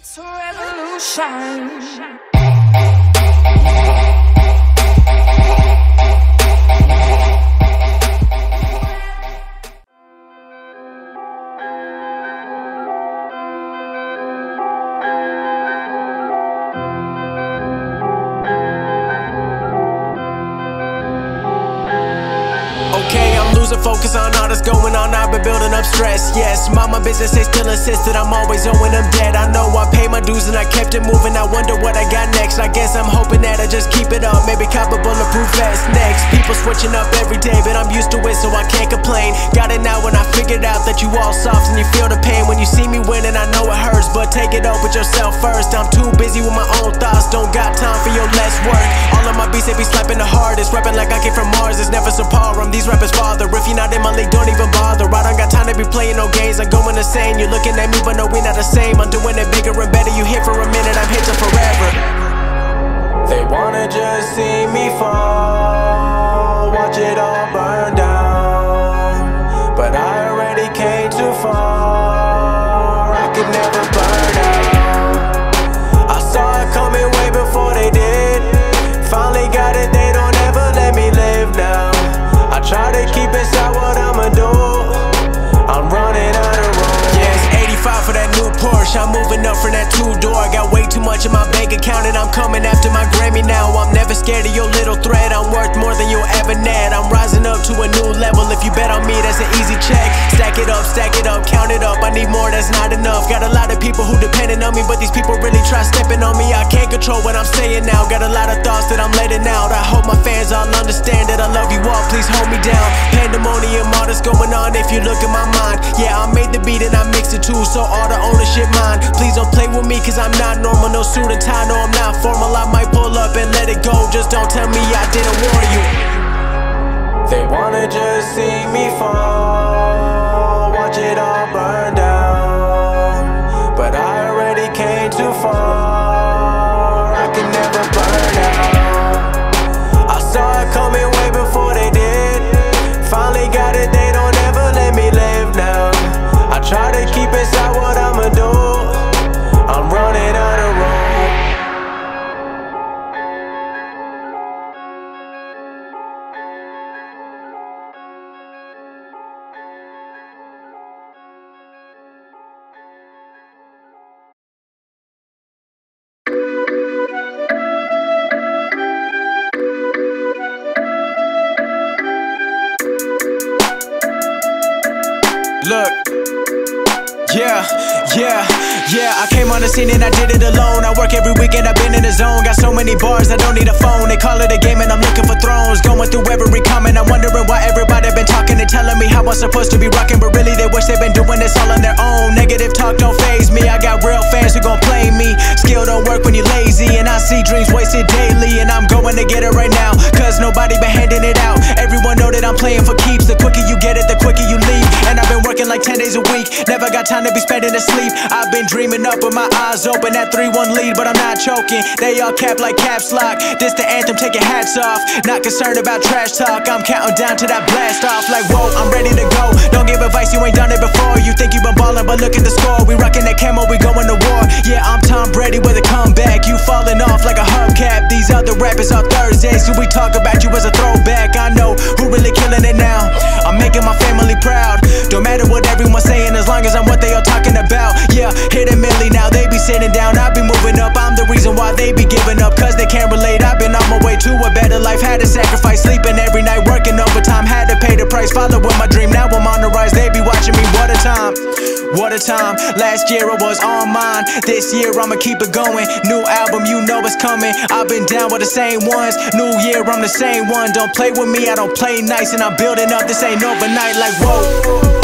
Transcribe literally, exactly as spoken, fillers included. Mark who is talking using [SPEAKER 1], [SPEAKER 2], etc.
[SPEAKER 1] It's a revolution.
[SPEAKER 2] Okay, I'm losing focus on all that's going on. I've been building up stress. Yes, mama business, they still insist that I'm always owing them debt. I know I paid my dues and I kept it moving. I wonder what I got next. I guess I'm hoping that I just keep it up. Maybe cop a bulletproof vest next. People switching up every day, but I'm used to it, so I can't complain. Got it now when I figured out that you all soft and you feel the pain when you see me winning. I know it hurts, but take it up with yourself first. I'm too busy with my own thoughts. Don't got time for your less work. All of my beats, they be slapping the hardest. Rapping like I came from Mars. It's never subpar. I'm these rappers' father. If you're not in my league, don't even bother. I don't got time to be playing no games. I'm going insane. You're looking at me, but no, we not the same. I'm doing it bigger and better. You here for a minute, I'm here till forever. They wanna just see me fall, watch it all burn down, but I already came too far. I could never burn out. I saw it coming way before they did. Finally got it, they don't ever let me live now. I try to keep inside what I'ma do. I'm running out of road. Yeah, it's eighty-five for that new Porsche. I'm moving up from that two-door. I got way too much in my bank account and I'm coming after my Grammy now. I'm never scared of your little threat. I'm worth more than you'll ever net. I'm rising up to a new level. If you bet on me, that's an easy check. Stack it up, stack it up, count it up. I need more, that's not enough. Got a lot of people who depending on me, but these people really try stepping on me. I can't control what I'm saying now. Got a lot of thoughts that I'm letting out. I hope my fans all understand that I love you all. Please hold me down. Pandemonium, all that's going on if you look at my mind. Yeah, I made the beat and I mixed it too, so all the ownership mine. Please don't play with me, cause I'm not normal. No suit and tie, no, I'm not formal. I might pull up and let it go. Just don't tell me I didn't warn you. They wanna just see me fall, watch it all burn down, but I already came too far. I can never burn out. I saw it coming way before they did. Finally got it, they don't ever let me live now. I try to keep inside what I'ma do. I'm running out of road. Look, yeah, yeah, yeah, I came on the scene and I did it alone. I work every weekend, I've been in the zone. Got so many bars, I don't need a phone. They call it a game and I'm looking for thrones. Going through every comment, I'm wondering why everybody been talking and telling me how I'm supposed to be rocking, but really they wish they been doing this all on their own. Negative talk don't faze me, I got real fans who gon' play me. Skill don't work when you're lazy, and I see dreams wasted daily. And I'm going to get it right now, cause nobody been handing it out. Everyone know that I'm playing for keeps. The quicker you get it, the quicker you leave. And I've been working like ten days a week, never got time to be spending asleep. I've been dreaming up with my eyes open, that three one lead, but I'm not choking. They all cap like caps lock. This the anthem, take your hats off. Not concerned about trash talk, I'm counting down to that blast off. Like whoa, I'm ready to go. Don't give advice, you ain't done it before. You think you been ballin', but look at the score. We rockin' that camo, we going to war. Yeah, I'm Tom Brady with a comeback. You falling off like a hubcap. These other rappers are Thursdays, so we talk about you as a throwback. I know who really killing it now. I'm making my family proud. Don't matter what everyone's saying, as long as I'm what they all talking about. Yeah, hit a milli now, they be sitting down, I be moving up. I'm the reason why they be giving up, cause they can't relate. I've been on my way to a better life, had to sacrifice sleeping every night, working overtime, had to pay the price, following my dream. Now I'm on the rise, they be watching me. What a time, what a time. Last year I was on mine, this year I'ma keep it going. New album, you know it's coming. I've been down with the same ones, new year I'm the same one. Don't play with me, I don't play nice, and I'm building up, this ain't overnight. Like whoa,